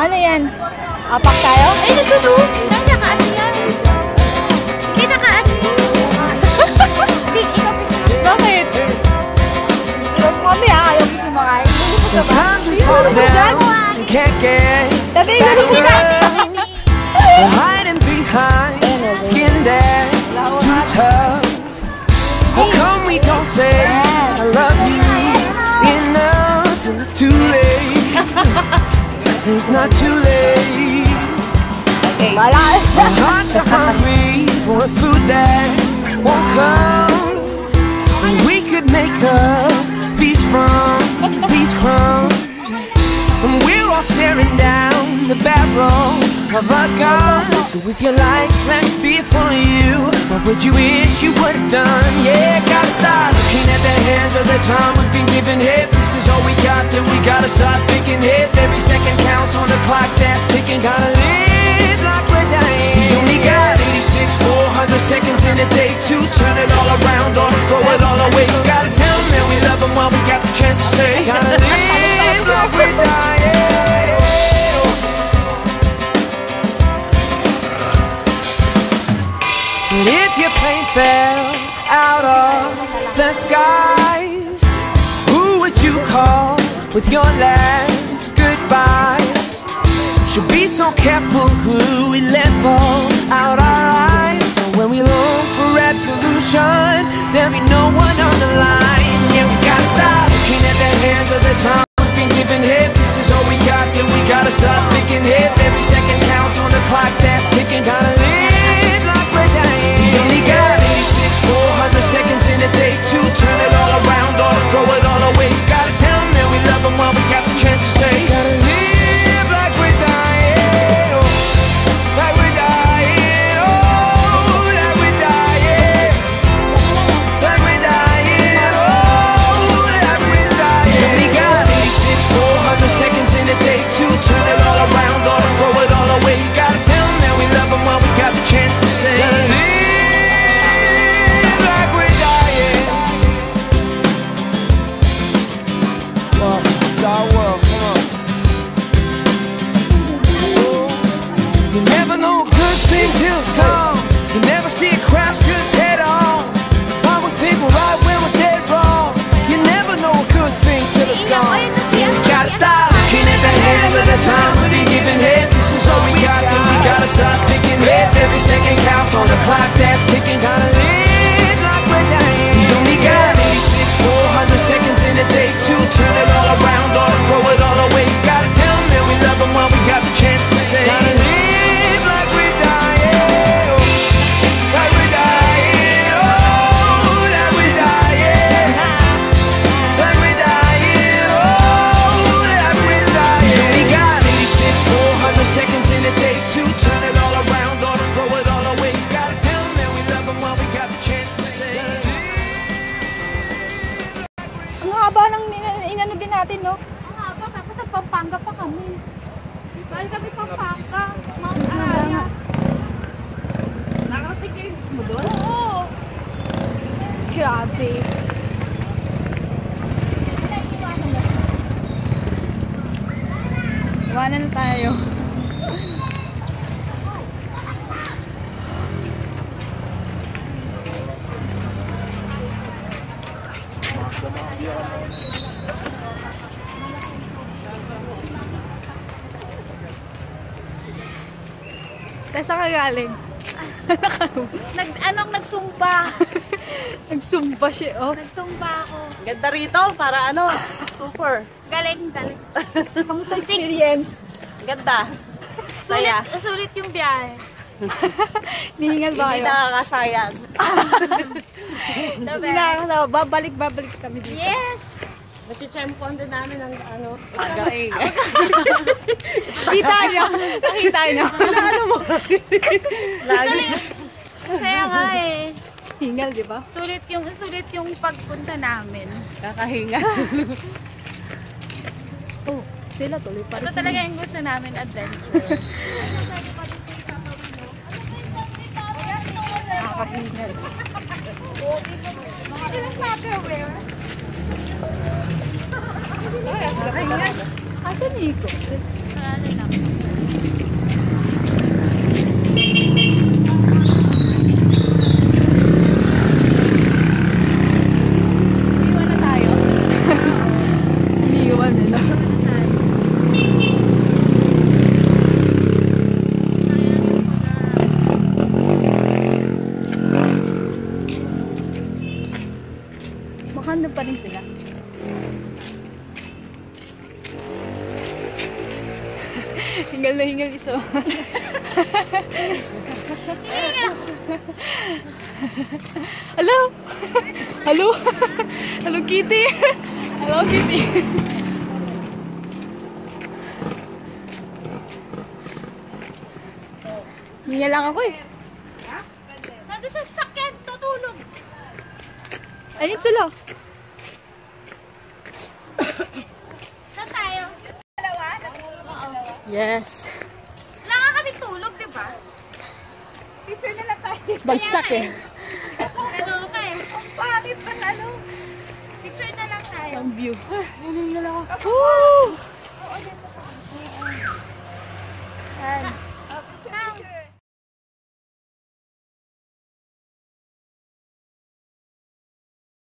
Ano yan? Apak tayo? Ay, natulo! Nakaano yan? Hindi nakaano yan. Big ikaw. Bakit? Siyok mami ha, ayaw mo sumakain. Sometimes we fall down and can't get Tabi, back ganun kita. up. We're hiding behind skin that's too tough. How come we don't say I love you enough till it's too late? It's not too late. Wala. Our hearts are hungry for a food that won't come. And we could make a feast from these crumbs. And we're all staring down the barrel of a gun. So if you like, let's be it for you. What would you wish you would have done? Yeah, gotta start looking at the hands of the time we've been given. If this is all we got, then we gotta start thinking. If every second counts on the clock that's ticking, gotta live like we're dying. We only got 86, 400 seconds in a day to turn it all around or throw it all away. Gotta tell them that we love them while we got the chance to say, gotta live like we're dying. But if your plane fell out of the skies, who would you call with your last goodbyes? Should be so careful who we let fall out our eyes. But when we long for absolution, there'll be no one on the line. Yeah, we gotta stop looking at the hands of the time we've been given. If this is all we got, then we gotta stop thinking. If every second counts on the clock that's ticking, gotta live like we're dying. We only got 86, 400 seconds in a day to turn it all around or throw it all away. Gotta tell them that we love them while we got the chance to say, gotta live like we're dying. Oh, like we're dying. Oh, like we're dying. Like we're dying. Oh, like we're dying. We only got 86, 400 seconds in a day to turn it all around or throw it all away. Gotta tell them that we love them while we got the chance to say, gotta live like we're dying. Well, it's our world, come on. You never know a good thing till it's gone. You never see it crash to its head on. Why we think we're right when we're dead wrong. You never know a good thing till it's gone. We gotta stop looking at the hands of the time we've been given. If this is all we got, then we gotta stop thinking. If every second counts on the clock that's ticking, gotta live like we're dying. We only got 86, 400 seconds in a day to turn it all around or throw it all away. Gotta tell them that we love them while we got the chance to say, gotta live like we're dying. Oh, like we're dying. Oh, like we're dying. Like we're dying. Oh, like we're dying. We only got 86, 400 seconds in a day to turn it all around or throw it all away. Gotta tell them that we love them while we got the chance to say. Ang haba ng inano din natin, no? Ang haba, tapos sa Pampanga pa kami. Balik kami Pampanga. Mount Araya. Nakarating kayo mo doon? Oo. Grabe. Iwanan na tayo. Tesa ka galing? Nagsumba. Nagsumba siya, oh. Nagsumba ako. Ganda rito, para ano, super. Galing. Kamusta experience? Ganda. Saya. Sulit yung biyahe. Nihingal ba Hindi kayo? nakakasayang. Hindi nakakasama. Babalik kami dito. Yes! Nasi-chempon din namin ang ano, pagkain. Kita nyo. Nakita nyo. Ano mo? Lagi. Masaya nga eh. Hingal, di ba? Sulit yung pagpunta namin. Kakahinga. Oh, sila tuloy pa Ito rin. talaga yung gusto namin, adventure. Nakakahingal. Asan Nico? Marami lang. Hingal na hingal iso. Hello? Hello? Hello, Kitty? Hello, Kitty? Hinga lang ako eh. Nandun sa sakyan, tutulog. Ayun sila. Saan tayo? Yes. Wala nga kami tulog, di ba? Picture na lang tayo. Bagsak eh. Ano ka eh? Ang pangit pa ano. Picture na lang tayo. Ang view. Hinga lang ako. Woo! Yan.